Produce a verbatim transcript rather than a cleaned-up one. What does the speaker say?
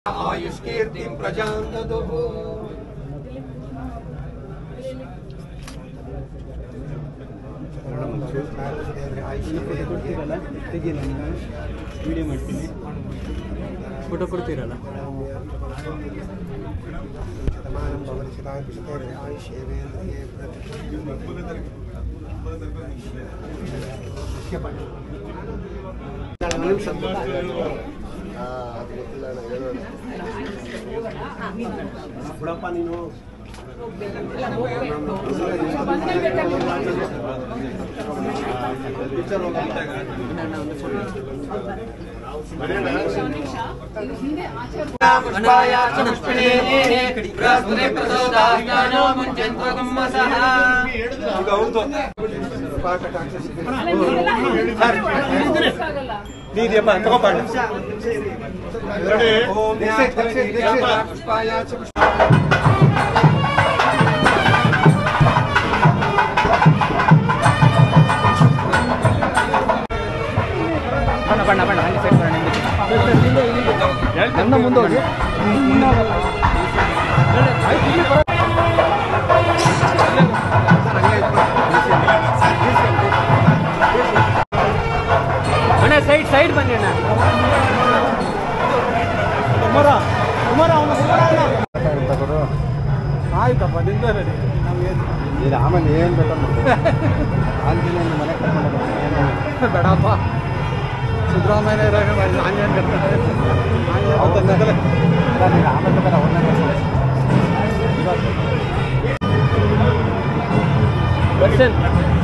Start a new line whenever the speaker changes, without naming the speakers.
आयुष्कीर्तिं प्रजां ददुः।
Video ಮಾಡ್ತೀನಿ, photo ಕೊಡ್ತೀರಲ್ಲ.
ಬಿಡಪ್ಪ ನೀನು ನೀದಿಯಪ್ಪ ತಗೋಪಾಡ
ಬಣ್ಣ ಬಣ್ಣ ಬಣ್ಣ ಅಲ್ಲಿ ಸೈಡ್ ಬರೋಣ. ನನ್ನ ಮುಂದೆ ಹೋಗಿ ಅಣ್ಣ, ಸೈಡ್ ಸೈಡ್ ಬನ್ನಿ ಅಣ್ಣ. ಕುಮಾರ ಕುಮಾರ ಅವನು ಆಯ್ತಪ್ಪ, ನಿಂದ ರೆಡಿ. ನಮ್ಗೆ ಆಮೇಲೆ ಏನು ಬೇಕಂತ ಆಂಜನೇಯ ಮನೆ ಕರ್ಕೊಂಡು ಬೇಡಪ್ಪ. ಸಿದ್ದರಾಮಯ್ಯ ಆಂಜನೇಯ ಕರ್ತಾರೆ. ದರ್ಶನ್